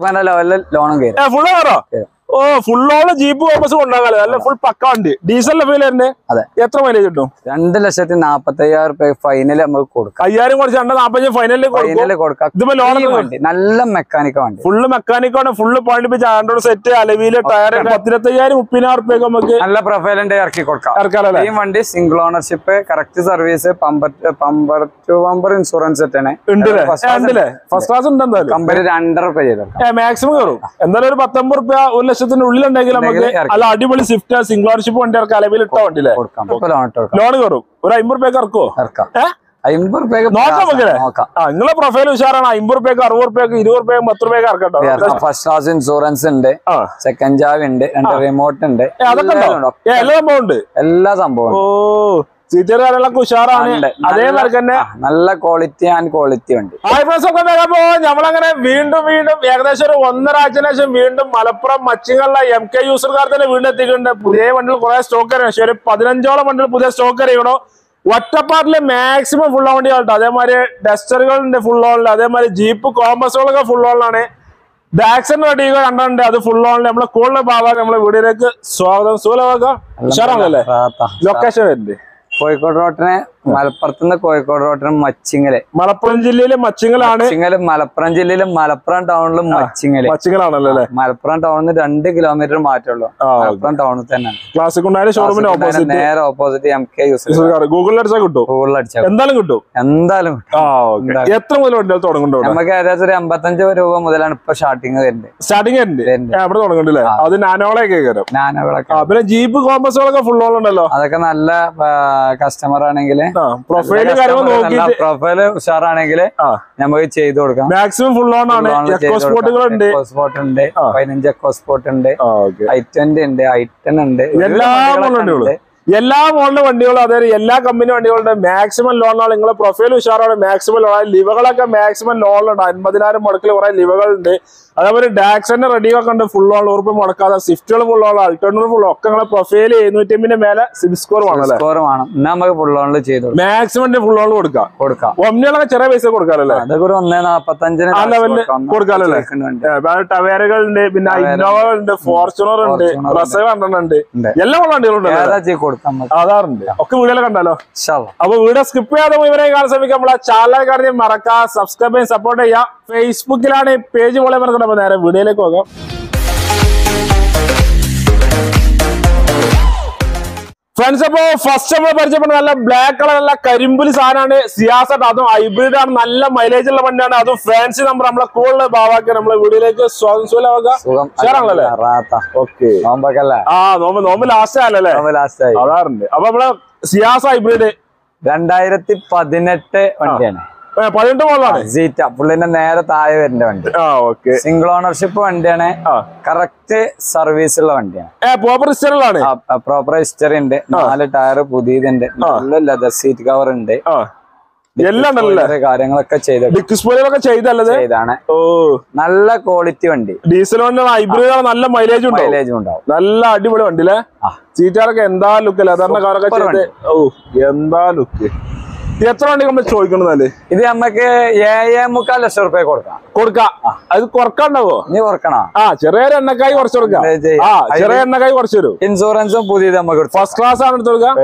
ലെവലിൽ ലോണും കയറും. ഫുള്ള് കയറോ? ഓ ഫുള്ളോള് ജീപ്പ് കോമ്പസ് കൊണ്ടാകാലോ. അല്ല ഫുൾ പക്ക വണ്ടി. ഡീസലിന്റെ ഫീൽ തന്നെ. അതെ. എത്ര മൈലേജ് കിട്ടും? 2,45,000 ഫൈനൽ നമുക്ക് കൊടുക്കാം. 5,000 കുറച്ച് 2,45 ഫൈനലിൽ കൊടുക്കാം. ഇതിപ്പോ ലോൺ വണ്ടി നല്ല മെക്കാനിക്ക വണ്ടി. ഫുള്ള് മെക്കാനിക്കാണ്. ഫുള്ള് പണിപ്പിച്ച് ആൻഡ്രോയിഡ് സെറ്റ് അലവിയില് ടയർ 15,000 30,000 നമുക്ക് നല്ല പ്രൊഫൈലിന്റെ ഇറക്കി കൊടുക്കാം. ഇറക്കാലല്ലേ? ഈ വണ്ടി single ownership, correct service, bumper to bumper insurance സെറ്റാണ്. ഫസ്റ്റ് ക്ലാസ് ഉണ്ട്. എന്തായാലും കമ്പനി 2.5 രൂപ ചെയ്തോ മാക്സിമം കയറും. എന്തായാലും ഒരു 19 രൂപ 1 ലക്ഷത്തിന്റെ ഉള്ളിലുണ്ടെങ്കിൽ നമുക്ക് നല്ല അടിപൊളി സ്വിഫ്റ്റ് സിംഗിൾ ഓണർഷിപ്പ് വണ്ടി ഇറക്കാം. അലവിൽ ഇട്ട വണ്ടിയിലെ ലോൺ കയറും. ഒരു 50 രൂപയ്ക്ക് ഇറക്കുവോ? 50 രൂപയ്ക്ക് നോക്കാം. നിങ്ങളെ പ്രൊഫൈൽ ഉഷാറാണ്. 50 രൂപയ്ക്ക് 60 രൂപയ്ക്ക് 20 രൂപയ്ക്ക് 10 രൂപയ്ക്ക് ഇറക്കട്ടോ. ഫസ്റ്റ് ക്ലാസ് ഇൻഷുറൻസ് ഉണ്ട്, സെക്കൻഡ് ചാവി ഉണ്ട്, 2 റിമോട്ട് ഉണ്ട്, എല്ലാ സംഭവം ഉണ്ട്. എല്ലാ സംഭവം. ഓ സീറ്റുകളൊക്കെ ഉഷാറാണ്. അതേമാതിരി തന്നെ നല്ല ക്വാളിറ്റി ആൻഡ് ക്വാളിറ്റി ഉണ്ട്. നമ്മളങ്ങനെ വീണ്ടും ഏകദേശം ഒരു 1.5 ആഴ്ചന് ശേഷം വീണ്ടും മലപ്പുറം മച്ചിങ്ങുള്ള MK യൂസർക്കാർ തന്നെ വീണ്ടും എത്തിക്കുന്നുണ്ട്. പുതിയ വണ്ടികൾ കുറെ സ്റ്റോക്ക് അറിയാം. പക്ഷേ ഒരു 15ഓളം വണ്ടികൾ പുതിയ സ്റ്റോക്ക് അറിയണോ. ഒറ്റപ്പാട്ടില് മാക്സിമം ഫുൾ ഓൺ വണ്ടികളുണ്ട്. അതേമാതിരി ഡസ്റ്ററുകളുണ്ട് ഫുൾ ഓണിൽ. അതേമാതിരി ജീപ്പ് കോമ്പസുകളൊക്കെ ഫുൾ ഓണിലാണ്. ഡാക്സൺ റെഡികൾ കണ്ടുണ്ട്, അത് ഫുൾ ഓണിൽ. നമ്മളെ കൂടുതൽ ഭാഗം നമ്മളെ വീടിലേക്ക് സ്വാഗതം. സുഖമാക്കാം. ഉഷാറാണല്ലേ? ലൊക്കേഷൻ വരുന്നുണ്ട് കോഴിക്കോട് റോട്ടിന്, മലപ്പുറത്തുനിന്ന് കോഴിക്കോട് റോട്ടിന് മച്ചിങ്ങല്. മലപ്പുറം ജില്ലയിലെ മച്ചിങ്ങലാണ്. മലപ്പുറം ജില്ലയിലും മലപ്പുറം ടൗണിലും മച്ചിങ്ങലാണല്ലേ? മലപ്പുറം ടൗണിൽ നിന്ന് 2 കിലോമീറ്റർ മാറ്റുള്ളൂ. മലപ്പുറം ടൗണിൽ തന്നെ. ക്ലാസിക് ഷോറൂമിന് ഓപ്പോസിറ്റ്, നേരെ ഓപ്പോസിറ്റ് MK യൂസർ. ഗൂഗിളിൽ അടിച്ചാൽ കിട്ടും. ഗൂഗിളിൽ അടിച്ചാൽ എന്തായാലും കിട്ടും. എത്ര മുതൽ വണ്ടികൾ തുടങ്ങുന്നുണ്ടോ? നമുക്ക് ഏകദേശം ഒരു 55 രൂപ മുതലാണ് ഇപ്പൊ സ്റ്റാർട്ടിങ് വരുന്നത്. അവിടെ തുടങ്ങുന്നുണ്ടല്ലേ? അത് നാനോളൊക്കെ കയറും. നാനോകളൊക്കെ പിന്നെ ജീപ്പ് കോമ്പസുകളൊക്കെ ഫുൾ ഓൺ ഉണ്ടല്ലോ. അതൊക്കെ നല്ല കസ്റ്റമർ ആണെങ്കിൽ, പ്രൊഫൈല് ഉഷാറാണെങ്കിൽ നമുക്ക് ചെയ്ത് കൊടുക്കാം. മാക്സിമം ഫുൾ ഓൺ ആണ്. എക്കോസ്പോർട്ടുണ്ട്, 15 എക്കോസ്പോർട്ട് ഉണ്ട്, i20 ഉണ്ട്, i10 ഉണ്ട്, എല്ലാ മോഡൽ വണ്ടികളും. അതായത് എല്ലാ കമ്പനി വണ്ടികളുടെ മാക്സിമം ലോണാണ്. നിങ്ങളെ പ്രൊഫൈൽ ഉഷാറാണ്. Maximum loan. ലിവകളൊക്കെ മാക്സിമം ലോണുണ്ട്. 50,000 മുടക്കിൽ കുറെ ലിവകളുണ്ട്. അതേപോലെ ഡാക്സന്റെ റെഡിയൊക്കെ ഉണ്ട് ഫുൾ ഓൺ. ഉറപ്പ് മുടക്കാതെ സ്വിഫ്റ്റുകൾ ഫുൾ ഓൺ, അൾട്ടോണർ ഫുൾ ഒക്കെ നിങ്ങളെ പ്രൊഫൈൽ 750 മേലെ സിബിൽ സ്കോർ വേണമല്ലേ? നമുക്ക് ഫുൾ ഓണിൽ ചെയ്തു മാക്സിമം ഫുൾ ഓൺ കൊടുക്കാം. ഒമ്നികളൊക്കെ ചെറിയ പൈസ കൊടുക്കാറല്ലേ? അതൊക്കെ ഒരു 1.45 ആ ലെവലില് കൊടുക്കാറല്ലേ? ടവേരകളുണ്ട്, പിന്നെ ഇന്നോവകളുണ്ട്, ഫോർച്യൂണർ ഉണ്ട്, റസ ഉണ്ട്, എല്ലാ വണ്ടികളുണ്ട്. അതാറുണ്ട്. ഒക്കെ വീഡിയോ കണ്ടാലോ? അപ്പൊ വീഡിയോ സ്കിപ്പ് ചെയ്യാതെ ഇവരെ കാണാൻ ശ്രമിക്കാം. നമ്മളെ ചാനൽ കാര്യം മറക്കാം, സബ്സ്ക്രൈബ് ചെയ്യാൻ, സപ്പോർട്ട് ചെയ്യാം. ഫേസ്ബുക്കിലാണ് പേജ് പോലെ മറക്കണം. അപ്പൊ നേരെ വീഡിയോയിലേക്ക് പോകാം. ഫ്രണ്ട്സ്, അപ്പൊ ഫസ്റ്റ് നമ്മൾ പരിചയപ്പെടുന്നത് നല്ല ബ്ലാക്ക് കളർ, നല്ല കരിമ്പുലി സാധനമാണ്. സിയാസട്ട്. അതും ഹൈബ്രിഡ് ആണ്. നല്ല മൈലേജ് ഉള്ള വണ്ടിയാണ്. അതും ഫാൻസി നമ്പർ. നമ്മളെ കൂടുതൽ ഭാഗമാക്കി നമ്മളെ വീഡിയോയിലേക്ക് സ്വാഗതം. ഓക്കെ. നോമ്പ് ലാസ്റ്റ് ആണല്ലേ? അതാറുണ്ട്. അപ്പൊ നമ്മളെ സിയാസ് ഹൈബ്രിഡ് 2018 വണ്ടിയാണ്. 18 മോഡലാണ്. സീറ്റ പുള്ളിന്റെ നേരെ താഴെ വരുന്ന വണ്ടി. സിംഗിൾ ഓണർഷിപ്പ് വണ്ടിയാണ്. കറക്റ്റ് സർവീസ് ഉള്ള വണ്ടിയാണ്. പ്രോപ്പർ ഹിസ്റ്ററി ഉണ്ട്. 4 ടയർ പുതിയതുണ്ട്. നല്ല ലെതർ സീറ്റ് കവർ ഉണ്ട്. എല്ലാം കാര്യങ്ങളൊക്കെ ചെയ്താണ്. നല്ല ക്വാളിറ്റി വണ്ടി. ഡീസൽ വണ്ടി ഹൈബ്രിഡ്. നല്ല മൈലേജും ഉണ്ടാവും. നല്ല അടിപൊളി വണ്ടി അല്ലേ? സീറ്റുകളൊക്കെ എന്താ ലുക്ക്. ലെതറിന്റെ കാറൊക്കെ എന്താ ലുക്ക്. എത്ര വണ്ടി നമ്മൾ ചോദിക്കണല്ലേ? ഇത് നമുക്ക് 7.25 ലക്ഷം റുപ്യ കൊടുക്കാം. അത് കുറക്കാണ്ടാവോ? നീ കുറക്കണോ? ചെറിയൊരു എണ്ണക്കായി കുറച്ച് കൊടുക്കാം. ചെറിയ എണ്ണക്കായി കുറച്ച് തരും. ഇൻഷുറൻസും പുതിയത് നമുക്ക് ഫസ്റ്റ് ക്ലാസ് ആണ് എടുത്ത് കൊടുക്കാം.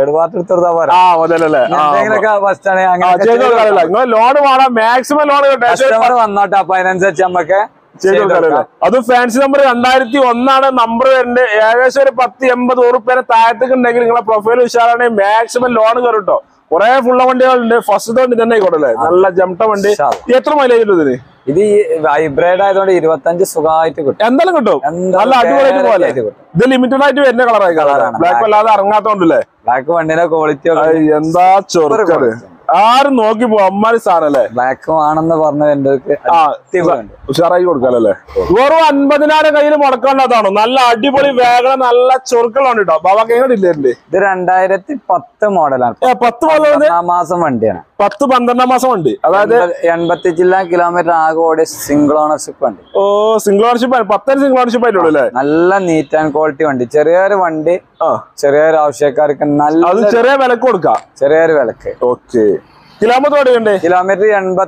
ലോൺ വേണം. മാക്സിമം ലോൺ കസ്റ്റമർ വന്നോട്ടെ. അപ്പൊ അതിനനുസരിച്ച് നമുക്ക് അത് ഫാൻസി നമ്പർ 2001 നമ്പർ വരുന്നുണ്ട്. ഏകദേശം ഒരു 10-80 ഉറുപ്പിക താഴത്തേക്ക് ഉണ്ടെങ്കിൽ നിങ്ങളെ പ്രൊഫൈൽ ഉഷാറാണെങ്കിൽ മാക്സിമം ലോൺ കയറിട്ടോ. കുറെ ഫുള്ള വണ്ടികളുണ്ട്. ഫസ്റ്റ് വണ്ടി തന്നെ ആയിക്കോട്ടല്ലേ? നല്ല ജംട്ട വണ്ടി. എത്ര മൈലേജ് ഉണ്ട് ഇതിന്? ഇത് ഹൈബ്രിഡ് ആയതുകൊണ്ട് 25 സുഖമായിട്ട് കിട്ടും. എന്തായാലും കിട്ടും. നല്ല അടിപൊളിയായിട്ട് പോലെ. ഇത് ലിമിറ്റഡ് ആയിട്ട് വരുന്ന കളറായി. ബ്ലാക്ക് അല്ലാതെ ഇറങ്ങാത്തോണ്ടല്ലേ? ബ്ലാക്ക് വണ്ടിയുടെ ക്വാളിറ്റി എന്താ ചൊറുക്കത്. ആരും നോക്കി പോ. അമ്മാരി സാധനല്ലേ? ബ്ലാക്ക് ആണെന്ന് പറഞ്ഞ ഉഷാറായി കൊടുക്കാല്ലേ? വെറും 50,000 കയ്യിൽ മുടക്കാണ്ടതാണോ? നല്ല അടിപൊളി വേഗം നല്ല ചൊറുക്കളുണ്ട് കേട്ടോ. ബാബാക്ക് എങ്ങനെ ഇല്ലേ? ഇത് 2010 മോഡലാണ്. 10 മോഡൽ മാസം വണ്ടിയാണ്. 10-12 മാസം വണ്ടി. അതായത് 85 കിലോമീറ്റർ ആകെ ഓടിയ സിംഗിൾ ഓണർഷിപ്പ് വണ്ടി. സിംഗിൾ ഓണർഷിപ്പ് 10 സിംഗിൾ ഓണർഷിപ്പ് ആയിട്ടുള്ളൂ അല്ലേ? നല്ല നീറ്റ് ആൻഡ് ക്വാളിറ്റി വണ്ടി. ചെറിയൊരു വണ്ടി, ചെറിയൊരു ആവശ്യക്കാർക്ക് നല്ല ചെറിയ വിലക്ക് കൊടുക്കാം. ചെറിയൊരു വിലക്ക്. ഓക്കെ. കിലോമീറ്റർ ഓടിയുണ്ട്? കിലോമീറ്റർ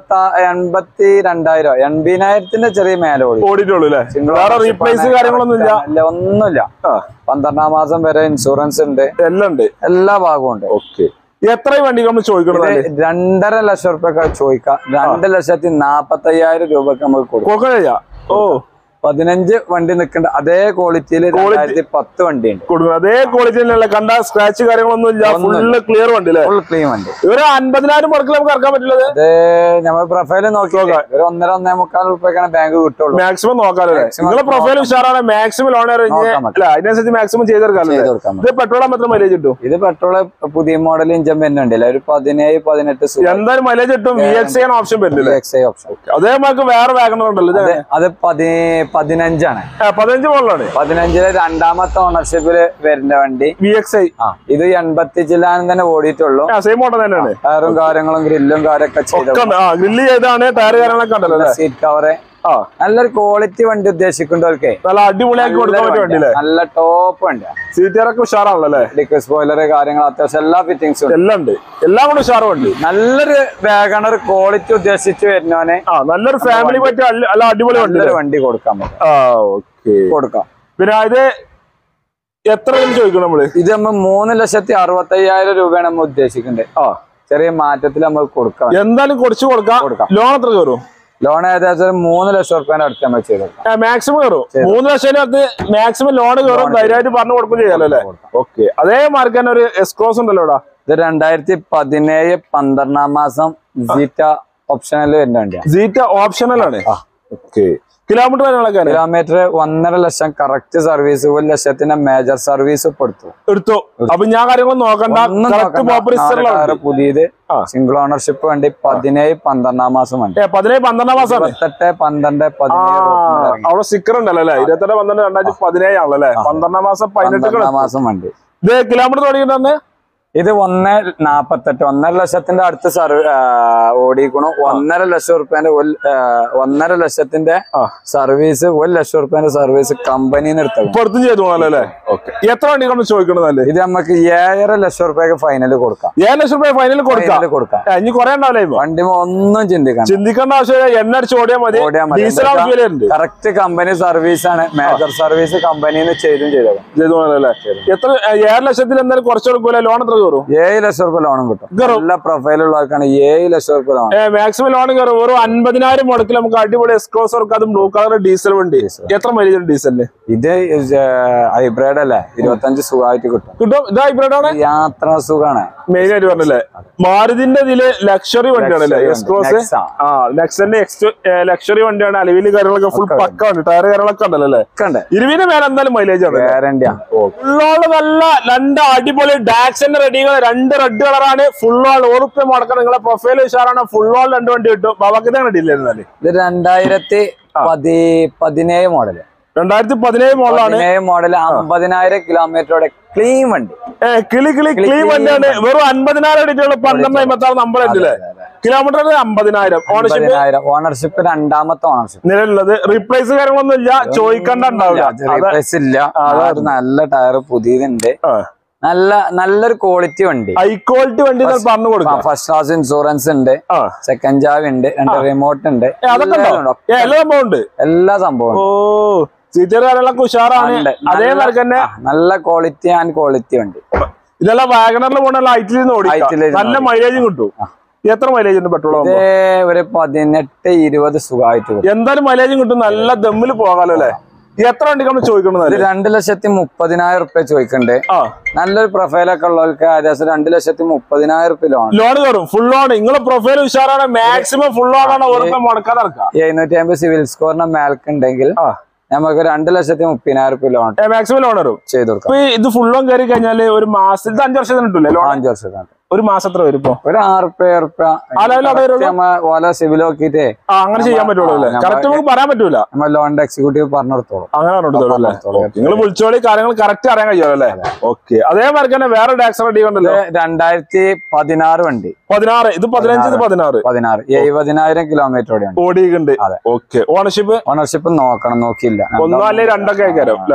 82,000 80,000 ചെറിയ മേലെ ഓടിയിട്ടുള്ളൂ അല്ലേ? വേറെ റീപ്ലേസ് കാര്യങ്ങളൊന്നും ഇല്ല? ഒന്നുമില്ല. 12ാം മാസം വരെ ഇൻഷുറൻസ് ഉണ്ട്, എല്ലാം ഉണ്ട്, എല്ലാ ഭാഗവും ഉണ്ട്. ഓക്കെ. എത്ര വണ്ടി നമ്മൾ ചോദിക്കണം? 2.5 ലക്ഷം റുപ്യ ചോദിക്കാം. 2,40,000 രൂപക്ക് നമുക്ക് കൊടുക്കാം. ഓ, 15 വണ്ടി നിൽക്കേണ്ട അതേ ക്വാളിറ്റിയിൽ 2010 വണ്ടി ഉണ്ട്. അതേ ക്വാളിറ്റിയിലുള്ള കണ്ട സ്ക്രാച്ച് കാര്യങ്ങളൊന്നും ഇല്ല, ഫുള്ള് ക്ലിയർ വണ്ടി അല്ലേ? ഫുൾ ക്ലീൻ വണ്ടി. ഒരു 50,000 മുടക്കിൽ നമുക്ക് ഇറക്കാൻ പറ്റുള്ളത്? അത് നമ്മൾ പ്രൊഫൈല് നോക്കി ഒരു 1.5-1.25 റുപ്യക്കാണ് ബാങ്ക് കിട്ടുള്ളൂ. മാക്സിമം നോക്കാമല്ലേ? നിങ്ങളുടെ പ്രൊഫൈൽ ഉഷാറാണ്, മാക്സിമം ലോൺ അതിനനുസരിച്ച് മാക്സിമം ചെയ്തെടുക്കാം. ഇത് പെട്രോൾ എത്ര മൈലേജ് കിട്ടും? ഇത് പെട്രോൾ പുതിയ മോഡൽ ഇഞ്ചൻ വരുന്നുണ്ടല്ലേ, ഒരു 17-18 എന്തായാലും മൈലേജ് കിട്ടും. VXI ഓപ്ഷൻ വരുന്നില്ല? ഓപ്ഷൻ. അതേമാതിരി വേറെ വാഗണർ ഉണ്ടല്ലോ, അത് 15 ആണ്. 15 മോഡലാണ്. 15 രണ്ടാമത്തെ ഓണർഷിപ്പില് വരുന്ന വണ്ടി VXI. ഇത് 80 ചില്ലാനും തന്നെ ഓടിയിട്ടുള്ളൂ. സെയിം മോഡൽ തന്നെയാണ്. ടയറും കാര്യങ്ങളും ഗ്രില്ലും കാര്യമൊക്കെ ഗ്രില്ല് ചെയ്താണ്, ടയർ കാര്യങ്ങളൊക്കെ ഉണ്ടല്ലോ, സീറ്റ് കവറ്. നല്ലൊരു ക്വാളിറ്റി വണ്ടി ഉദ്ദേശിക്കുന്നുണ്ട്. നല്ല അടിപൊളിയാക്കി കൊടുക്കാൻ പറ്റിയ വണ്ടി, നല്ല ടോപ്പ് വണ്ടി. സീറ്ററൊക്കെ ഉഷാറാണല്ലേ? ഡിക്ക് സ്പോയിലർ കാര്യങ്ങൾ അത്യാവശ്യം എല്ലാ ഫിറ്റിംഗ്സും എല്ലാം ഉണ്ട്, എല്ലാം കൂടെ ഉഷാറ് വണ്ടി. നല്ലൊരു വാഗണർ ക്വാളിറ്റി ഉദ്ദേശിച്ച് വരുന്നവനെ നല്ലൊരു ഫാമിലി പറ്റിയ നല്ല അടിപൊളി വണ്ടി കൊടുക്കാൻ കൊടുക്കാം. പിന്നെ ഇത് എത്ര ചോദിക്കണം നമ്മള്? ഇത് നമ്മൾ 3,65,000 രൂപയാണ് നമ്മൾ ഉദ്ദേശിക്കുന്നത്. ചെറിയ മാറ്റത്തിൽ നമ്മൾ കൊടുക്കാം. എന്തായാലും കുറച്ച് കൊടുക്കാം. ലോൺ എത്ര കയറും? ലോൺ ഏകദേശം 3 ലക്ഷം റുപ്യേന്റെ അടുത്ത് നമ്മൾ ചെയ്തു മാക്സിമം കയറും. 3 ലക്ഷത്തിനകത്ത് മാക്സിമം ലോൺ കയറും. ധൈര്യമായിട്ട് പറഞ്ഞു കൊടുക്കും ചെയ്യാലോ അല്ലേ? ഓക്കെ. അതേ മാർക്ക് തന്നെ ഒരു എസ്ക്രോസ് ഉണ്ടല്ലോ ഇവിടെ. ഇത് 2017 12ാം മാസം സീറ്റ ഓപ്ഷണൽ വരുന്ന വണ്ടിയാണ്. സീറ്റ ഓപ്ഷണൽ ആണ്. കിലോമീറ്റർ 1.5 ലക്ഷം കറക്റ്റ് സർവീസ്, 1 ലക്ഷത്തിന്റെ മേജർ സർവീസ് എടുത്തു. അപ്പൊ ഞാൻ കാര്യങ്ങൾ നോക്കണ്ട. പുതിയത് സിംഗിൾ ഓണർഷിപ്പ് വണ്ടി 17-12 മാസം വണ്ടി. 17-12 മാസം 28-12 അവിടെ സ്റ്റിക്കർ ഉണ്ടല്ലോ അല്ലേ? 28-12-2017 ആണല്ലോ. 12 മാസം 18 മാസം വണ്ടി. ഇത് കിലോമീറ്റർ തുടങ്ങിയിട്ട് ഇത് 1.48 1.5 ലക്ഷത്തിന്റെ അടുത്ത് ഓടിക്കണു. 1.5 ലക്ഷം റുപ്യന്റെ 1.5 ലക്ഷത്തിന്റെ സർവീസ്, 1 ലക്ഷം റുപ്യന്റെ സർവീസ് കമ്പനിന്ന് എടുത്തു. എത്ര വണ്ടി നമ്മൾ ചോദിക്കണതല്ലേ? ഇത് നമുക്ക് 7.5 ലക്ഷം റുപ്യക്ക് ഫൈനൽ കൊടുക്കാം. 7 ലക്ഷം റുപ്യ ഫൈനൽ കൊടുക്കാം. ഇനി കുറെ ഉണ്ടാവില്ലേ വണ്ടി? ഒന്നും ചിന്തിക്കേണ്ട ആവശ്യമില്ല. എണ്ണ അടിച്ച് ഓടിയാൽ മതി. കറക്റ്റ് കമ്പനി സർവീസ് ആണ്. മേജർ സർവീസ് കമ്പനിന്ന് ചെയ്തു. എത്ര 7 ലക്ഷത്തിൽ എന്തായാലും കുറച്ച് കൊടുക്കൂല? ലോൺ എത്ര 7 ലക്ഷം റുപ്യ ലോണും കിട്ടും. നല്ല പ്രൊഫൈലുള്ളവർക്കാണ് 7 ലക്ഷം റുപ്യ ലോൺ. മാക്സിമം ലോൺ കയറും. ഒരു 50,000 മുടക്കിൽ നമുക്ക് അടിപൊളി എസ്ക്രോസ് കൊടുക്കാം. അതും ബ്ലൂ കളർ ഡീസൽ വണ്ടി. എത്ര മൈലേജ് ഉണ്ട് ഡീസലിന്? ഇത് ഹൈബ്രിഡ് അല്ലേ? 25 സുഖമായിട്ട് കിട്ടും. ഇത് ഹൈബ്രിഡ് ആണ്. യാത്ര സുഖമാണ് മെയിൻ ആയിട്ട് പറഞ്ഞല്ലേ. മാരുതിന്റെ ഇതില് ലക്ഷറി വണ്ടിയാണല്ലേ എസ്ക്രോസ്? നെക്സന്റെ ലക്ഷറി വണ്ടിയാണ്. അലവില് കാര്യങ്ങളൊക്കെ ഫുൾ പക്ക ഉണ്ട്. ടയർ കാര്യങ്ങളൊക്കെ ഉണ്ടല്ലോ അല്ലേ? 20 മേലെ എന്തായാലും മൈലേജ് ആണ്. ഫുള്ളോള് നല്ല 2 അടിപൊളി ഡാക്സിന്റെ റെഡികൾ. 2 റെഡ് കളറാണ്. ഫുൾ ഓൾ ഉറുപ്പ്യ മുടക്കണം. നിങ്ങളെ പ്രൊഫൈൽ ഉഷാറാണ്. ഫുൾ ഓൾ 2 വണ്ടി കിട്ടും. ബാബാക്കിതാണ് ഡീലായിരുന്നാല്. ഇത് 2017 മോഡല്. 2017 മോഡലാണ്. മോഡല് 50,000 കിലോമീറ്ററോടെ ക്ലീൻ വണ്ടി. ക്ലീൻ വണ്ടിയാണ്. വെറും 50,000 അടിച്ചുള്ള 1256 നമ്പർ ഉണ്ടല്ലേ? കിലോമീറ്റർ 50,000. ഓണർഷിപ്പ് രണ്ടാമത്തെ ഓണർഷിപ്പ് നിലവിലുള്ളത്. റീപ്ലേസ് കാര്യങ്ങളൊന്നും ഇല്ല. ചോദിക്കണ്ട റീപ്ലേസ് ഇല്ല. നല്ല ടയർ പുതിയതുണ്ട്. നല്ലൊരു ക്വാളിറ്റി വണ്ടി, ഹൈ ക്വാളിറ്റി വണ്ടി പറഞ്ഞു കൊടുക്കാം. ഫസ്റ്റ് ക്ലാസ് ഇൻഷുറൻസ് ഉണ്ട്, സെക്കൻഡ് ചാവി ഉണ്ട്, 2 റിമോട്ട് ഉണ്ട്, എല്ലാ സംഭവം. ഉഷാറാണ്. അതേമാതിരി തന്നെ നല്ല ക്വാളിറ്റി ആൻഡ് ക്വാളിറ്റി വണ്ടി. ഇതെല്ലാം വാഗണറിൽ പോണ ലൈറ്റിൽ നിന്ന് ഓടിക്കാം. നല്ല മൈലേജും കിട്ടും. എത്ര മൈലേജ് ഉണ്ട് പെട്രോൾ? ഒരു 18-20 സുഖമായിട്ട് എന്തായാലും മൈലേജും കിട്ടും. നല്ല ദമ്മിൽ പോകാലോ അല്ലേ? എത്ര വണ്ടി നമ്മൾ ചോദിക്കുന്നത്? 2,30,000 റുപ്യ ചോദിക്കണ്ടേ. നല്ലൊരു പ്രൊഫൈലൊക്കെ ഉള്ളവർക്ക് ഏകദേശം 2,30,000 റുപ്യ ലോൺ കയറും. Full loan. നിങ്ങളെ പ്രൊഫൈൽ ഉഷാറാണ്. മാക്സിമം ഫുൾ ലോൺ ആണ്. 750 സിവിൽ സ്കോറിന്റെ മേൽക്കുണ്ടെങ്കിൽ നമുക്ക് 2,30,000 റുപ്യ ലോൺ മാക്സിമം ലോൺ വരും ചെയ്ത് കൊടുക്കാം. ഇത് ഫുൾ ലോൺ കയറി കഴിഞ്ഞാല് ഒരു മാസത്തിൽ 5 വർഷത്തിന് കിട്ടൂലേ? 5 വർഷത്തിന് ഒരു മാസം എത്ര വരും? ഒരു 6 റുപ്യ സിവിൽ നോക്കിട്ടേ അങ്ങനെ ചെയ്യാൻ പറ്റുള്ളൂ. കറക്റ്റ് നമുക്ക് പറയാൻ പറ്റൂല. നമ്മൾ ലോണിന്റെ എക്സിക്യൂട്ടീവ് പറഞ്ഞെടുത്തോളൂ. അങ്ങനെ നിങ്ങൾ വിളിച്ചോളി. കാര്യങ്ങൾ കറക്റ്റ് അറിയാൻ കഴിയുമല്ലോ അല്ലേ? ഓക്കെ. അതേമാതിരി തന്നെ വേറെ ടാക്സ് റെഡി കണ്ടല്ലോ. 2016 വണ്ടി. 16. ഇത് 15. ഇത് 16. 70,000 കിലോമീറ്റർ ഓടിയിട്ടുണ്ട്. ഓക്കെ. ഓണർഷിപ്പ് നോക്കണം. നോക്കിയില്ല. 1 അല്ലെങ്കിൽ 2 ഒക്കെ ആയിക്കാരം അല്ലേ?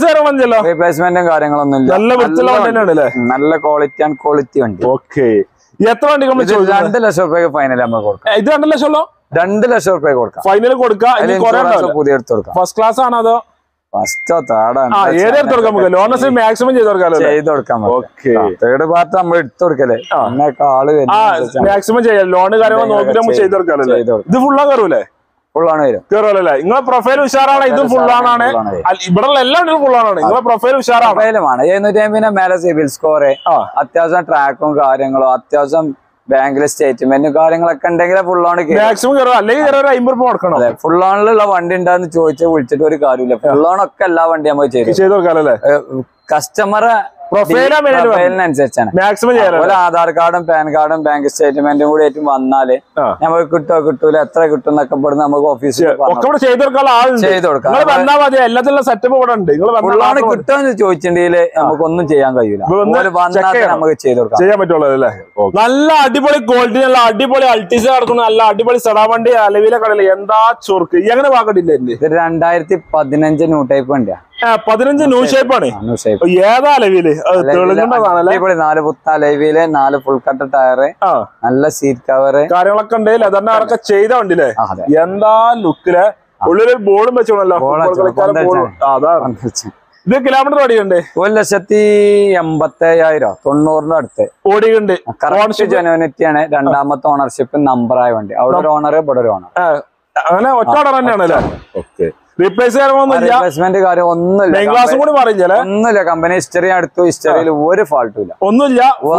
റീപ്ലേസ്മെന്റും കാര്യങ്ങളൊന്നും ഇല്ല. നല്ല ക്വാളിറ്റി ആൻഡ് ക്വാളിറ്റി വണ്ടി. ഓക്കെ. എത്ര വണ്ടി 2 ലക്ഷം രൂപയ്ക്ക് ഫൈനൽ നമുക്ക് കൊടുക്കാം. ഇത് 2 ലക്ഷം 2 ലക്ഷം രൂപയ്ക്ക് കൊടുക്കാം. ഫൈനൽ കൊടുക്കാം. പുതിയ എടുത്ത് കൊടുക്കാം. ഫസ്റ്റ് ക്ലാസ് ആണോ അതോ ഫസ്റ്റോ തേർഡോ? ഏതെടുത്ത് കൊടുക്കാം നമുക്ക്. ലോൺ മാക്സിമം ചെയ്ത് കൊടുക്കാം. തേർഡ് പാർട്ട് നമ്മൾ എടുത്തു കൊടുക്കല്ലേ, ആള് മാക്സിമം ചെയ്യാം. ലോണ് കാര്യങ്ങൾ നോക്കിട്ട് നമുക്ക് ചെയ്ത് കൊടുക്കാമല്ലോ. ഇത് ഫുള്ളാ കയറൂലേ? ഫുള്ളാണ് വരും. കയറുമല്ലേ? നിങ്ങളെ പ്രൊഫൈൽ ഉഷാറാണ്. ഇതും ഫുള്ളാണ്. ഇവിടെ എല്ലാം ഫുള്ളാണ്. നിങ്ങളെ പ്രൊഫൈൽ ഉഷാറാണ്. 750 മേലെ സിബിൽ സ്കോർ, അത്യാവശ്യം ട്രാക്കും കാര്യങ്ങളും, അത്യാവശ്യം ബാങ്കിലെ സ്റ്റേറ്റ്മെന്റും കാര്യങ്ങളൊക്കെ ഉണ്ടെങ്കിൽ ഫുൾ ഓൺ മാക്സിമം കയറും. അല്ലെങ്കിൽ 50 രൂപ കൊടുക്കണം. അതെ, ഫുൾ ഓണിലുള്ള വണ്ടി ഉണ്ടാന്ന് ചോദിച്ചാൽ വിളിച്ചിട്ട് ഒരു കാര്യമില്ല. ഫുൾ ഓൺ ഒക്കെ എല്ലാ വണ്ടി നമുക്ക് ചെയ്ത് കൊടുക്കാമല്ലേ? കസ്റ്റമറെ പ്രൊഫൈലിനനുസരിച്ചാണ് മാക്സിമം ഒരു ആധാർ കാർഡും പാൻ കാർഡും ബാങ്ക് സ്റ്റേറ്റ്മെന്റും കൂടി ആയിട്ട് വന്നാല് നമുക്ക് കിട്ടുമോ കിട്ടൂല, എത്ര കിട്ടും എന്നൊക്കെ ഇവിടുന്ന് നമുക്ക് ഓഫീസിൽ ചെയ്ത് കൊടുക്കാം. എല്ലാത്തിലുള്ള സെറ്റപ്പ് ഇവിടെ ഉണ്ട്. ഫുള്ളാണ് കിട്ടുമെന്ന് ചോദിച്ചിട്ടുണ്ടെങ്കിൽ നമുക്കൊന്നും ചെയ്യാൻ കഴിയൂല. നമുക്ക് ചെയ്ത് കൊടുക്കാം, ചെയ്യാൻ പറ്റുള്ളൂ. നല്ല അടിപൊളി ക്വാളിറ്റി, നല്ല അടിപൊളി അൾട്ടിസ നടക്കുന്ന നല്ല അടിപൊളി സെഡാൻ വണ്ടി അലവിലെ കടയിൽ എന്താ ചൊർക്ക്. എങ്ങനെ വാക്കട്ടില്ല? ഇത് 2015 ന്യൂ ടൈപ്പ് വണ്ടിയാ. 15 ന്യൂ ഷേപ്പാണ്. ഏതാ അലവില്? 4 പുത്ത അലവില്, 4 ഫുൾ കട്ട് ടയറ്, നല്ല സീറ്റ് കവറ് കാര്യങ്ങളൊക്കെ ഉണ്ട്. ലെതറിനൊക്കെ ചെയ്ത വണ്ടിയില്ലേ? എന്താ ലുക്കില്. ഉള്ളിലൊരു ബോർഡും വെച്ചോണല്ലോ. ഇത് കിലോമീറ്റർ ഓടിയുണ്ട് 1,87,000, 90 അടുത്ത് ഓടിയുണ്ട്. ജനുവനിറ്റി ആണ്. രണ്ടാമത്തെ ഓണർഷിപ്പ് നമ്പറായ വണ്ടി. അവിടെ ഒരു ഓണർ, ഇവിടെ ഒരു ഓണർ. അങ്ങനെ ഒറ്റ ഓണർ തന്നെയാണല്ലേ? റീപ്ലേസ്മെന്റ് കാര്യം ഒന്നുമില്ല. കമ്പനി ഹിസ്റ്ററി അടുത്തു. ഹിസ്റ്ററിയിൽ ഒരു ഫാൾട്ടും ഇല്ല, ഒന്നുമില്ല.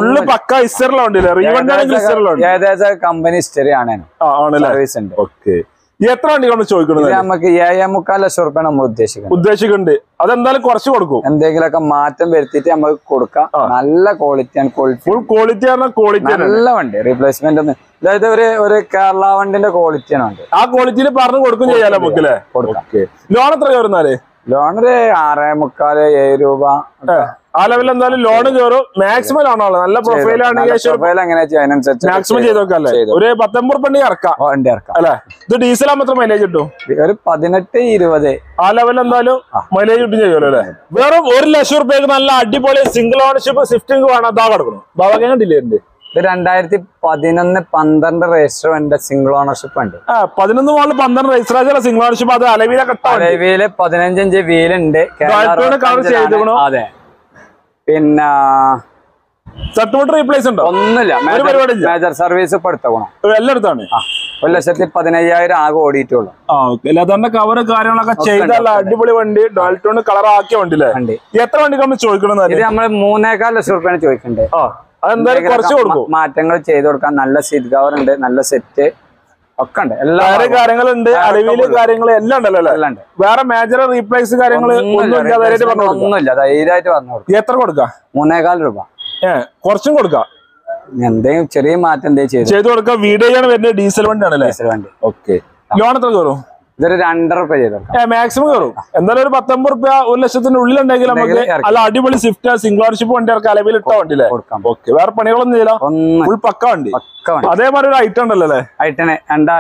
ഏകദേശം കമ്പനി ഹിസ്റ്ററി ആണ്. സർവീസ് ഉണ്ട്. എത്ര വണ്ടി ചോദിക്കുന്നത്? നമുക്ക് 7.25 ലക്ഷം രൂപ നമ്മൾ ഉദ്ദേശിക്കുന്നുണ്ട്. അതെന്തായാലും കുറച്ച് കൊടുക്കും. എന്തെങ്കിലുമൊക്കെ മാറ്റം വരുത്തിയിട്ട് നമുക്ക് കൊടുക്കാം. നല്ല ക്വാളിറ്റിയാണ്. ഫുൾ ക്വാളിറ്റി നല്ല വണ്ടി. റീപ്ലേസ്മെന്റ് ഒന്നും, അതായത് ഒരു കേരള വണ്ടിന്റെ ക്വാളിറ്റിയാണ് വണ്ടി. ആ ക്വാളിറ്റിയിൽ പറഞ്ഞു കൊടുക്കും ചെയ്യാലോ നമുക്ക്. ലോൺ എത്ര കയറുന്നാല്? ലോൺ 6.25, 7 രൂപ ആ ലെവലിൽ എന്തായാലും ലോൺ കയറും. മാക്സിമം ലോണോ നല്ല പ്രൊഫൈൽ ആണെങ്കിൽ മാക്സിമം ചെയ്ത് നോക്കാം. ഒരു 19 രൂപ ഇറക്കാം അല്ലെ? ഇത് ഡീസൽ ആകുമ്പോൾ എത്ര മൈലേജ് കിട്ടും? ഒരു 18-20 ആ ലെവലിൽ എന്തായാലും മൈലേജ് കിട്ടും ചെയ്യുമല്ലോ അല്ലെ? വെറും 1 ലക്ഷം രൂപയ്ക്ക് നല്ല അടിപൊളി സിംഗിൾ ഓണർഷിപ്പ് സ്വിഫ്റ്റിംഗ് വേണം. അതാ കിടക്കണം. ബാബാ ഡിലേണ്ട്. ഇത് 2011-12 രജിസ്റ്റർ വണ്ടി സിംഗിൾ ഓണർഷിപ്പ് ഉണ്ട്. 11 മുതൽ 12 രജിസ്റ്റർ സിംഗിൾ ഓണർഷിപ്പ്. അത് അലവിലെ 15 ഇഞ്ച് വീലുണ്ട്. അതെ. പിന്നെ സർട്ടിഫിക്കറ്റ് റീപ്ലേസ് ഉണ്ടോ? ഒന്നുമില്ല. മേജർ സർവീസ് ഇപ്പൊ എടുത്തോണം. എല്ലായിടത്താണ്. 1,15,000 ആകെ ഓടിയിട്ടുള്ളൂ. ലെതറിന്റെ കവറ് കാര്യങ്ങളൊക്കെ ചെയ്തല്ല അടിപൊളി വണ്ടി. ഡാൾട്ടോൺ കളർ ആക്കിയ വണ്ടിയില്ലേ? എത്ര വണ്ടി നമ്മൾ ചോദിക്കണം? ഇത് നമ്മള് 3.25 ലക്ഷം രൂപയാണ് ചോദിക്കണ്ടേ. അതെന്തായാലും കുറച്ച് കൊടുക്കും. മാറ്റങ്ങൾ ചെയ്ത് കൊടുക്കാം. നല്ല സീറ്റ് കവർ ഉണ്ട്, നല്ല സെറ്റ് ഒക്കെ ഉണ്ട്. എല്ലാ കാര്യങ്ങളുണ്ട്. അലവില് കാര്യങ്ങൾ എല്ലാം ഉണ്ടല്ലോ അല്ലേ? വേറെ മേജർ റീപ്ലേസ് കാര്യങ്ങൾ ഒന്നുമില്ല. ധൈര്യമായിട്ട് പറഞ്ഞു കൊടുക്കും. എത്ര കൊടുക്കാം? 3.25 രൂപ. കുറച്ചും കൊടുക്കാം. എന്തെങ്കിലും ചെറിയ മാറ്റം എന്തെങ്കിലും ചെയ്ത് കൊടുക്കാം. വീഡിയോയാണ് വരുന്നത്. ഡീസൽ വണ്ടി ആണല്ലേ? ഡീസൽ വണ്ടി. ഓക്കെ. ലോൺ എത്ര കയറും? ഇതൊരു 2.5 രൂപ ചെയ്ത് കൊടുക്കാം. മാക്സിമം കയറും. എന്തായാലും ഒരു 19 രൂപ 1 ലക്ഷത്തിന്റെ ഉള്ളിലുണ്ടെങ്കിൽ നമുക്ക് അല്ല അടിപൊളി സ്വിഫ്റ്റ് സിംഗിൾ ഓണർഷിപ്പ് വണ്ടി ഇറക്കാം. അലവിൽ ഇട്ട വണ്ടിയില്ലേ? ഓക്കെ. വേറെ പണികളൊന്നും ചെയ്യില്ല. ഫുൾ പക്ക വണ്ടി. അതേമാതിരി ഒരു ഐറ്റം ഉണ്ടല്ലോ അല്ലേ? ഐറ്റന്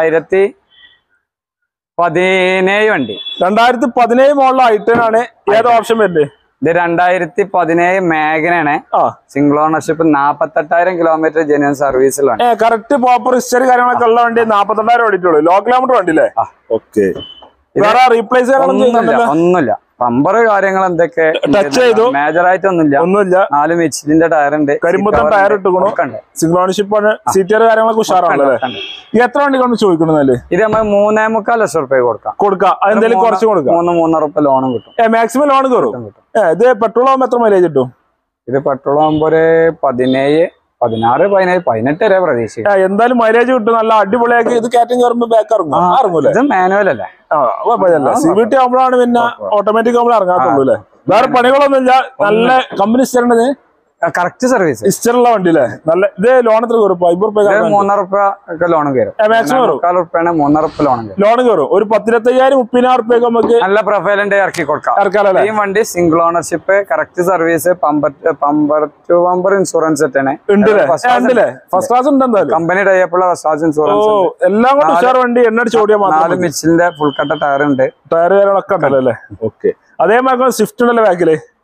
2017 വണ്ടി. 2017 മോഡൽ ഐറ്റനാണ്. ഏത് ഓപ്ഷൻ വരുന്നത്? ഇത് 2017 മാഗ്നയാണ്. Single ownership. 48,000 കിലോമീറ്റർ ജെന്യൂൻ സർവീസിലാണ്. കറക്റ്റ് പ്രോപ്പർ ഹിസ്റ്ററി കാര്യങ്ങളൊക്കെ ഉള്ള വണ്ടി. 48,000 ഓടിയിട്ടുള്ളൂ. ലോ കിലോമീറ്റർ വണ്ടിയില്ലേ? ഓക്കെ. വേറെ റീപ്ലേസ് ഒന്നുമില്ല. പമ്പർ കാര്യങ്ങൾ എന്തൊക്കെ ടച്ച് ചെയ്തു. മേജർ ആയിട്ടൊന്നുമില്ല. 4 മിച്ചിലിന്റെ ടയർ ഉണ്ട്. കരിമ്പുത്തൻ ടയർ ഇട്ടുകൊണ്ടു. സിംഗിൾ ഓണർഷിപ്പ് ആണ്. സീറ്റർ കാര്യങ്ങളൊക്കെ ഉഷാറാണല്ലേ? എത്ര വണ്ടി കൊണ്ട് ചോദിക്കണമെന്നല്ലേ? ഇത് നമ്മൾ 3.25 ലക്ഷം രൂപ കൊടുക്കാം. അതെന്തായാലും കുറച്ച് കൊടുക്കാം. 3.5 രൂപ ലോണും കിട്ടും. മാക്സിമം ലോൺ കയറും. ഇത് പെട്രോൾ ആകുമ്പോൾ എത്ര മൈലേജ് കിട്ടും? ഇത് പെട്രോൾ ആകുമ്പോ ഒരു 17, 16, 17, 18 വരെ പ്രതീക്ഷിക്കും. എന്തായാലും മൈലേജ് കിട്ടും. നല്ല അടിപൊളിയാക്കി. ഇത് കയറ്റം കയറുമ്പോ ബാക്ക് ഇറങ്ങൂല. ഇത് മാനുവൽ അല്ലേ? CVT ആകുമ്പോഴാണ് പിന്നെ ഓട്ടോമാറ്റിക് ആകുമ്പോൾ ഇറങ്ങാത്തുള്ളൂ അല്ലേ? വേറെ പണികളൊന്നും ഇല്ല. നല്ല കമ്പനി സ്റ്റേണ്ടത് കറക്റ്റ് സർവീസ് ഹിസ്റ്ററുള്ള വണ്ടിയില്ലേ? നല്ല. ഇത് ലോൺ എത്ര കയറും? 50 രൂപ 3.5 രൂപ ലോൺ കയറും. മാക്സിമം 3.5 രൂപ ലോൺ കയറും. ഒരു 15,000 30,000 രൂപയ്ക്ക് നമുക്ക് നല്ല പ്രൊഫൈലിന്റെ ഇറക്കി കൊടുക്കാം. ഈ വണ്ടി single ownership, correct service, bumper to bumper insurance ഉണ്ടല്ലേ? ഫസ്റ്റ് ക്ലാസ് ഉണ്ട്. എന്തായാലും കമ്പനി ടൈപ്പുള്ള ഫസ്റ്റ് ക്ലാസ് ഇൻഷുറൻസ് എല്ലാം കൂടെ ഉഷാർ വണ്ടി. എണ്ണടിച്ച് ഓടിയാൽ 4 മിച്ചിലിന്റെ ഫുൾ കട്ട ടയർ ഉണ്ട്. ടയർ കാര്യങ്ങളൊക്കെ ഉണ്ടല്ലോ അല്ലേ? ഓക്കെ. അതേമാതിരി സ്വിഫ്റ്റ് ഉണ്ടല്ലോ ബാക്കില്?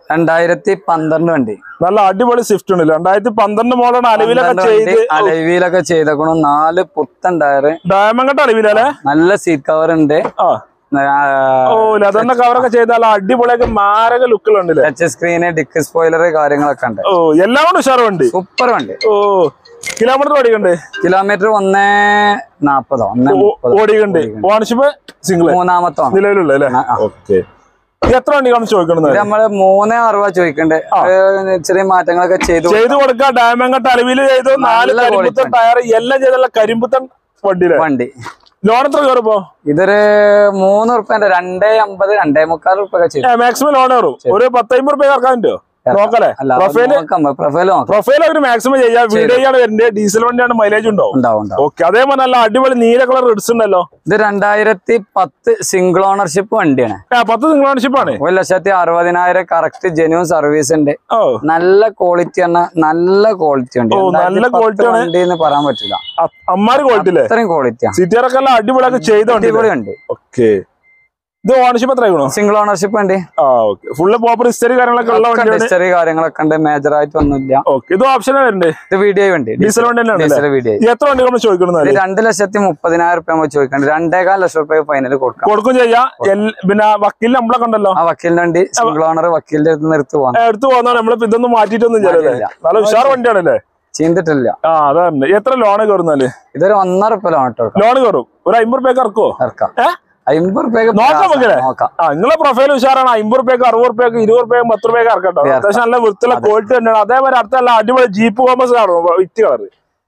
2012 വണ്ടി. നല്ല അടിപൊളി സ്വിഫ്റ്റ് ഉണ്ട്. 2012 മോഡലാണ്. അലവിലൊക്കെ ചെയ്തേക്കണു. 4 പുത്തൻ ടയറ്. ഡയമണ്ട് അലവിലല്ലേ. നല്ല സീറ്റ് കവർ ഉണ്ട്. ലെതറിന്റെ കവറൊക്കെ ചെയ്താൽ അടിപൊളിയൊക്കെ മാരക ലുക്കിലുണ്ടല്ലേ. ടച്ച് സ്ക്രീന്, ഡിക്ക് സ്പോയിലർ കാര്യങ്ങളൊക്കെ ഉണ്ട്. എല്ലാം കൊണ്ട് ഉഷാറ് വണ്ടി. സൂപ്പർ വണ്ടി. കിലോമീറ്റർ ഓടിക്കണ്ടേ? കിലോമീറ്റർ 140 ഓടിക്കണ്ടേ. ഓണർഷിപ്പ് സിംഗിൾ മൂന്നാമത്തെ നിലവിലുള്ള അല്ലേ. ഓക്കെ. എത്ര വണ്ടികളാണ് ചോദിക്കുന്നത്? നമ്മള് 360 ചോദിക്കണ്ടേ. ചെറിയ മാറ്റങ്ങളൊക്കെ ചെയ്തു കൊടുക്കാം. ഡയമണ്ട് അലവില് ചെയ്തു. 4 കരിമ്പുത്തൻ ടയർ എല്ലാം ചെയ്തുള്ള കരിമ്പുത്തൻ വണ്ടി. ലോൺ എത്ര കയറിപ്പോ? ഇതൊരു 3 റുപ്യന്റെ 250 2.25 റുപ്യ ചെയ്തു. മാക്സിമം ലോൺ കയറും. ഒരു 10-50 റുപ്യ ഇറക്കാൻ പറ്റുമോ? നോക്കല്ലേ. പ്രൊഫൈൽ ഒരു മാക്സിമം ചെയ്യാം. വീഡിയോ വരുന്നത് ഡീസൽ വണ്ടിയാണ്. മൈലേജ് ഉണ്ടാവും. ഓക്കെ. അതേപോലെ നല്ല അടിപൊളി നീല കളർ റിഡ്സ് ഉണ്ടല്ലോ. ഇത് 2010 സിംഗിൾ ഓണർഷിപ്പ് വണ്ടിയാണ്. 10 സിംഗിൾ ഓണർഷിപ്പ് ആണ്. 1,60,000 കറക്റ്റ് ജെന്യൂൻ സർവീസ് ഉണ്ട്. നല്ല ക്വാളിറ്റി ആണ്. നല്ല ക്വാളിറ്റി ഉണ്ട്. നല്ല ക്വാളിറ്റി വണ്ടി എന്ന് പറയാൻ പറ്റില്ല. അമ്മാര് ക്വാളിറ്റി. അത്രയും ക്വാളിറ്റിയാണ്. സിറ്റിയൊക്കെ അടിപൊളിയൊക്കെ ചെയ്തോണ്ട്. ഓക്കെ. ഇത് ഓണർഷിപ്പ് എത്രയാണോ? സിംഗിൾ ഓണർഷിപ്പ് ഉണ്ട്. ഫുള്ള് പ്രോപ്പർ ഹിസ്റ്ററി കാര്യങ്ങളൊക്കെ ഉണ്ട്. മേജർ ആയിട്ട് ഒന്നുമില്ല. ഇത് ഓപ്ഷൻ വരുന്നുണ്ട്. ഇത് വീഡിയോ ഉണ്ട്. ഡീസൽ വണ്ടി. എത്ര വണ്ടികൾ ചോദിക്കുന്നത്? 2,30,000 റുപ്യ ചോദിക്കുന്നത്. 2.25 ലക്ഷം റുപ്യ ഫൈനൽ കൊടുക്കും ചെയ്യാം. പിന്നെ വക്കീലിന് നമ്മളെ കണ്ടല്ലോ. ആ വക്കീലിന്റെ വണ്ടി സിംഗിൾ ഓണർ വക്കീലിന്റെ അടുത്ത് എടുത്തു പോകുന്ന നമ്മൾ ഇതൊന്നും മാറ്റിയിട്ടൊന്നും ചെയ്യല്ലേ. നല്ല ഉഷാർ വണ്ടിയാണല്ലേ. ചെയ്തിട്ടില്ല. അതാണ്. എത്ര ലോണ് കയറുന്നാല്? ഇതൊരു 1.5 റുപ്യ ലോൺ കയറും. ഒരു 50 റുപ്യക്ക് ഇറക്കുവോ? 50 റുപ്യക്ക് നിങ്ങളെ പ്രൊഫൈൽ ഉഷാറാണ്. 50 റുപ്യക്ക് 60 റുപ്യക്ക് 20 റുപ്യക്ക് 10 റുപ്യക്ക് ഇറക്കട്ടോ. അത്യാവശ്യം നല്ല വൃത്തിയുള്ള ക്വാളിറ്റി തന്നെയാണ്. അതേപോലെ അടുത്ത നല്ല അടിപൊളി ജീപ്പ് കോമ്പസ് കാണും. വിറ്റ് colour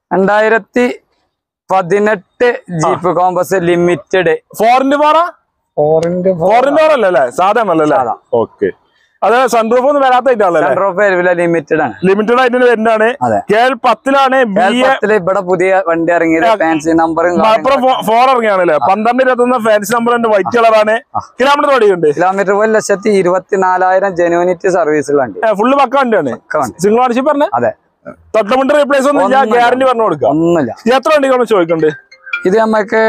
2018 jeep Compass limited. 4x4 അല്ലേ? സാധാരണ. ഓക്കെ. അത് സൺറൂഫ് ഒന്നും വരാത്ത ലിമിറ്റഡ് ആണ്. ലിമിറ്റഡ് ആയിട്ട് വരുന്നതാണ്. KL10 ഇവിടെ പുതിയ വണ്ടി ഇറങ്ങിയത്. ഫാൻസി നമ്പറും 4 ഇറങ്ങിയാണല്ലേ. 1221 ഫാൻസി നമ്പർ ഉണ്ട്. വൈറ്റ് കളറാണ്. കിലോമീറ്റർ ഓടിയുണ്ട്. കിലോമീറ്റർ 1,24,000 ജെനുവിനിറ്റി സർവീസുകളുണ്ട്. ഫുള്ള് പക്ക വണ്ടിയാണ്. സിംഗിൾ ഓണർഷിപ്പ് പറഞ്ഞേ. അതെ. തൊട്ടമുണ്ട് റീപ്ലേസ് ഒന്നും ഗ്യാരണ്ടി പറഞ്ഞു കൊടുക്കാം. ഒന്നുമില്ല. എത്ര വണ്ടികളാണ് ചോദിക്കണ്ടേ? ഇത് നമുക്ക്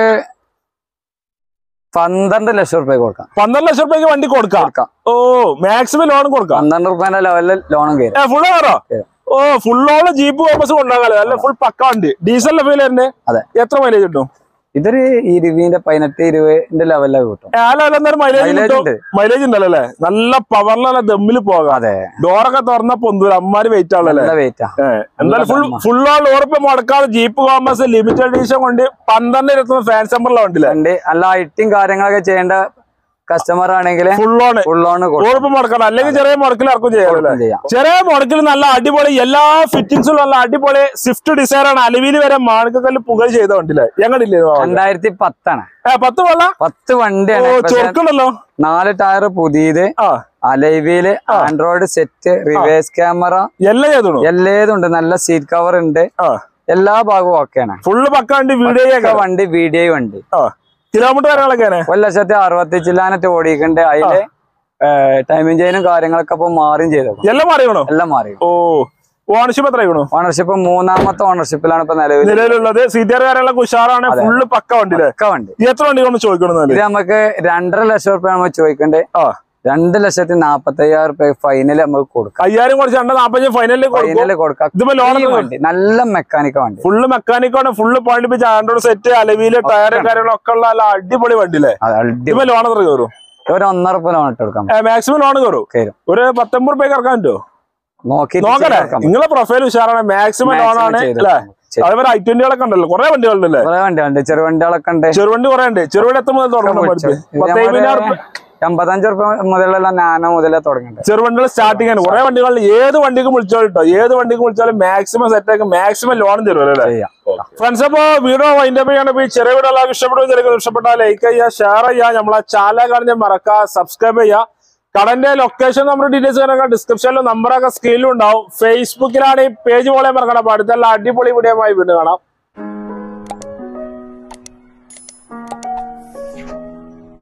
12 ലക്ഷം റുപ്യ കൊടുക്കാം. 12 ലക്ഷം റുപ്യക്ക് വണ്ടി കൊടുക്കാം. മാക്സിമം ലോൺ കൊടുക്കാം. 12 റുപ്യന്റെ ലെവലിൽ ലോണും കയറും. ഫുള്ള് കയറോ? ഫുള്ളോളം ജീപ്പ് കോമ്പസ് കൊണ്ടാകാലോ. അല്ല ഫുൾ പക്ക വണ്ടി. ഡീസലിന്റെ ഫീൽ തന്നെ. അതെ. എത്ര മൈലേജ് കിട്ടും? ഇതൊരു 18-20 ലെവലിലൊക്കെ കിട്ടും. മൈലേജ് ഉണ്ടല്ലേ. നല്ല പവറിലല്ല ദമ്മിൽ പോകാം. അതെ. ഡോറൊക്കെ തുറന്ന പൊന്തൂര് അമ്മാര് വെയിറ്റ് ആണല്ലേ. എന്തായാലും ഫുള്ളോളം ഉറപ്പ് മുടക്കാതെ ജീപ്പ് കോമ്പസ് ലിമിറ്റഡ് എഡിഷൻ കൊണ്ട് 12 ഫാൻസി നമ്പറിലെ വണ്ടിയില്ലേ. നല്ല ഐറ്റിങ് കാര്യങ്ങളൊക്കെ ചെയ്യേണ്ട കസ്റ്റമർ ആണെങ്കിൽ ഉറപ്പ് മുടക്കണം. അല്ലെങ്കിൽ ചെറിയ മുടക്കിൽ ഇറക്കും ചെയ്യാം. ചെറിയ മുടക്കിൽ നല്ല അടിപൊളി എല്ലാ ഫിറ്റിംഗ്സും നല്ല അടിപൊളി സ്വിഫ്റ്റ് ഡിസൈർ ആണ്. അലവിൽ വരെ മാണിക്കല്ല് പുക ചെയ്ത വണ്ടിയില്ലേ. ഞങ്ങളില്ലേ 2010 ആണ്. 10 വണ്ടിയാണ്. ചെറുക്കണല്ലോ. 4 ടയർ പുതിയത്. Alloy wheel Android set, reverse camera എല്ലാം ഉണ്ട്. നല്ല സീറ്റ് കവർ ഉണ്ട്. എല്ലാ ഭാഗവും ഓക്കെയാണ്. ഫുള്ള് പക്ക വണ്ടി. വീഡിയോ ഉണ്ട്. കിലോമീറ്റർ കാര്യങ്ങളൊക്കെ 1,60,000 ഓടിക്കണ്ട്. അതില് ടൈമിംഗ് ചെയിനും കാര്യങ്ങളൊക്കെ ഇപ്പൊ മാറിയും ചെയ്തു. എല്ലാം മാറിയണോ? എല്ലാം മാറി. ഓണർഷിപ്പ് എത്രയാണോ? ഓണർഷിപ്പ് 3ാമത്തെ ഓണർഷിപ്പിലാണ് ഇപ്പൊ നിലവിലുള്ളത്. സീറ്റർ കാര്യങ്ങളൊക്കെ ഉഷാറാണ്. ഫുള്ള് പക്ക വണ്ടി. എത്ര വണ്ടികൾ ചോദിക്കണം? ഇത് നമുക്ക് 2.5 ലക്ഷം റുപ്യ നമ്മൾ ചോദിക്കണ്ടേ. 2,45,000 റുപ്യ ഫൈനൽ നമുക്ക് കൊടുക്കാം. 5,000 കുറച്ച് 2,45 ഫൈനൽ കൊടുക്കാം. നല്ല മെക്കാനിക്ക വണ്ടി. ഫുള്ള് മെക്കാനിക്കാണ്. ഫുള്ള് പണിപ്പിച്ച ആൻഡ്രോയിഡ് സെറ്റ്, അലവില് ടയർ കാര്യങ്ങളൊക്കെ ഉള്ള നല്ല അടിപൊളി വണ്ടിയില്ലേ. ലോൺ എത്ര കയറും? ഒരു 1.5 റുപ്യ ലോൺ ഇട്ട് കൊടുക്കാം. മാക്സിമം ലോൺ കയറും. ഒരു 19 റുപ്യ ഇറക്കാൻ പറ്റുമോ? നോക്കണേ. നിങ്ങളെ പ്രൊഫൈൽ ഉഷാറാണ്. മാക്സിമം ലോൺ ആണ് അല്ലേ. അതേപോലെ I20കളൊക്കെ ഉണ്ടല്ലോ. കുറെ വണ്ടികളുണ്ടല്ലേ. ചെറുവണ്ടികളൊക്കെ ഉണ്ട്. ചെറുവണ്ടി കുറെ ഉണ്ട്. ചെറുവണ്ടി എത്ര മുതൽ തുടങ്ങണം? 85 റുപ്യ മുതലുള്ള നാനോ മുതലേ തുടങ്ങുന്നുണ്ട്. ചെറുവണ്ടികൾ സ്റ്റാർട്ടിംഗ് ആണ്. കുറെ വണ്ടികൾ ഏത് വണ്ടിക്ക് വിളിച്ചോളൂ കേട്ടോ. ഏത് വണ്ടിക്ക് വിളിച്ചാലും മാക്സിമം സെറ്റ് ആക്കി മാക്സിമം ലോണും തരുമല്ലോ. ഫ്രണ്ട്സ്, അപ്പൊ വീഡിയോ വൈൻഡ് അപ്പ് ചെയ്യാണ്. ചെറിയ വീഡിയോ എല്ലാവർക്കും ഇഷ്ടപ്പെട്ടാൽ ലൈക്ക് ചെയ്യുക, ഷെയർ ചെയ്യുക. നമ്മളെ ചാനൽ കാണുന്ന മറക്കുക, സബ്സ്ക്രൈബ് ചെയ്യുക. കടന്റെ ലൊക്കേഷൻ നമ്മുടെ ഡീറ്റെയിൽസ് കാര്യങ്ങൾ ഡിസ്ക്രിപ്ഷനിലും നമ്പറൊക്കെ സ്ക്രീനിലും ഉണ്ടാവും. ഫേസ്ബുക്കിലാണ് ഈ പേജ് പോലെ മറക്കണം. അപ്പൊ അടുത്തുള്ള അടിപൊളി വീഡിയോ വീണ്ടും കാണാം.